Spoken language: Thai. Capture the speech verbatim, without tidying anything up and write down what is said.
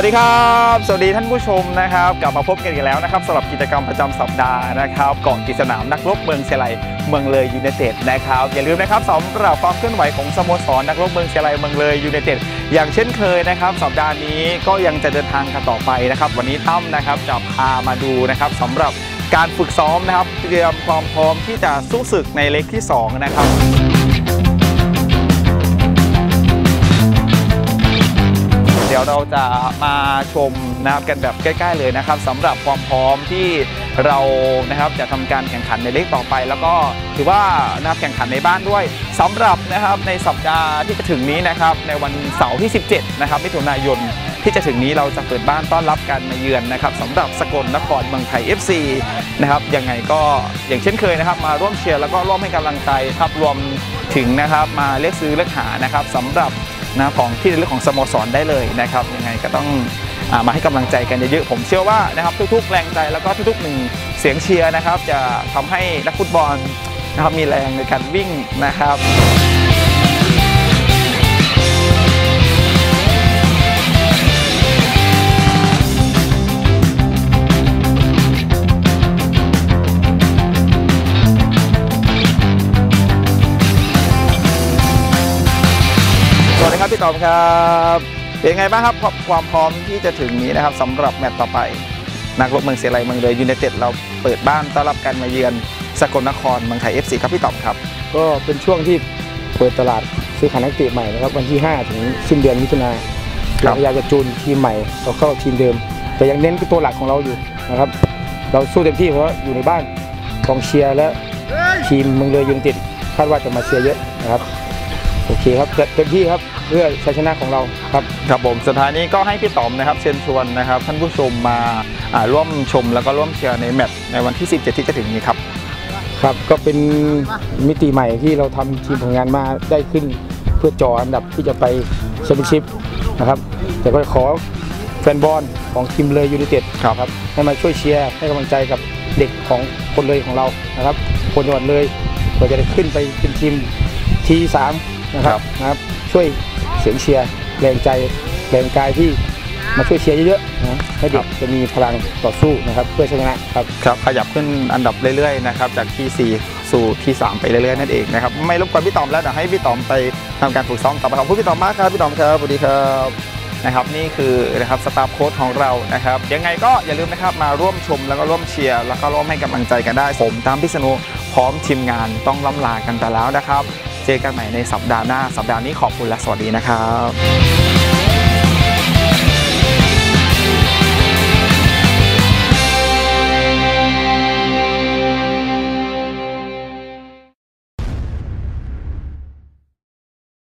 ดีครับสวัสดีท่านผู้ชมนะครับกลับมาพบกันอีกแล้วนะครับสำหรับกิจกรรมประจำสัปดาห์นะครับเกาะติดสนามนักรบเมืองเชียงรายเมืองเลยยูไนเต็ดนะครับอย่าลืมนะครับสำหรับความเคลื่อนไหวของสโมสรนักรบเมืองเชียงรายเมืองเลยยูไนเต็ดอย่างเช่นเคยนะครับสัปดาห์นี้ก็ยังจะเดินทางกันต่อไปนะครับวันนี้ตั้มนะครับจะพามาดูนะครับสำหรับการฝึกซ้อมนะครับเตรียมความพร้อมที่จะสู้ศึกในเล็กที่สองนะครับเดี๋ยวเราจะมาชมนะครับกันแบบใกล้ๆเลยนะครับสำหรับความพร้อมที่เรานะครับจะทำการแข่งขันในเล็กต่อไปแล้วก็ถือว่านะครับแข่งขันในบ้านด้วยสำหรับนะครับในสัปดาห์ที่จะถึงนี้นะครับในวันเสาร์ที่สิบเจ็ดนะครับมิถุนายนที่จะถึงนี้เราจะเปิดบ้านต้อนรับการมาเยือนนะครับสำหรับสกลนครเมืองไทย เอฟ ซี นะครับยังไงก็อย่างเช่นเคยนะครับมาร่วมเชียร์แล้วก็ร่วมให้กำลังใจครับรวมถึงนะครับมาเลือกซื้อเลือกหานะครับสำหรับนะของที่ในเรื่องของสโมสรได้เลยนะครับยังไงก็ต้องมาให้กำลังใจกันเยอะๆผมเชื่อว่านะครับทุกๆแรงใจแล้วก็ทุกๆหนึ่งเสียงเชียร์นะครับจะทำให้นักฟุตบอลนะครับมีแรงในการวิ่งนะครับสวัสดีครับพี่ต๋อมครับเป็นไงบ้างครับความพร้อมที่จะถึงนี้นะครับสำหรับแมตช์ต่อไปนักรบเมืองเชียงรายเมืองเลยยูไนเต็ดเราเปิดบ้านต้อนรับการมาเยือนสกลนครเมืองไทย เอฟ ซี ครับพี่ต๋อมครับก็เป็นช่วงที่เปิดตลาดซื้อขายนักเตะใหม่นะครับวันที่ห้าถึงสิ้นเดือนมิถุนายนเราพยายามจะจูนทีมใหม่เราเข้าทีมเดิมแต่ยังเน้นตัวหลักของเราอยู่นะครับเราสู้เต็มที่เพราะอยู่ในบ้านกองเชียร์และทีมเมืองเลยยูไนเต็ดคาดว่าจะมาเชียร์เยอะนะครับโอเคครับเต็มที่ครับเพื่อชัยชนะของเราครับครับผมสุดท้ายนี้ก็ให้พี่ต๋อมนะครับเชิญชวนนะครับท่านผู้ชมมาร่วมชมแล้วก็ร่วมเชียร์ในแมตช์ในวันที่สิบเจ็ดที่จะถึงนี้ครับครับก็เป็นมิติใหม่ที่เราทำทีมผลงานมาได้ขึ้นเพื่อจ่ออันดับที่จะไปแชมเปี้ยนชิพนะครับแต่ก็ขอแฟนบอลของทีมเลยยูไนเต็ดครับให้มาช่วยเชียร์ให้กำลังใจกับเด็กของคนเลยของเรานะครับคนจังหวัดเลยเพื่อจะได้ขึ้นไปเป็นทีมทีสามนะครับนะครับช่วยเสียงเชียร์แรงใจแรงกายที่มาช่วยเชียร์เยอะๆนะให้เด็กจะมีพลังต่อสู้นะครับเพื่อชนะครับครับขยับขึ้นอันดับเรื่อยๆนะครับจากที่สี่สู่ที่สามไปเรื่อยๆนั่นเองนะครับไม่รบกวนพี่ต๋อมแล้วเดี๋ยวให้พี่ต๋อมไปทำการฝึกซ้อมต่อไปขอบคุณพี่ต๋อมมากครับพี่ต๋อมครับสวัสดีครับนะครับนี่คือนะครับสตาฟโค้ชของเรานะครับยังไงก็อย่าลืมนะครับมาร่วมชมแล้วก็ร่วมเชียร์แล้วก็ร่วมให้กำลังใจกันได้ผมตามพิษณุพร้อมทีมงานต้องล้ำลากันไปแล้วนะครับเจอกันใหม่ในสัปดาห์หน้าสัปดาห์นี้ขอบคุณและสวัสดีนะครับ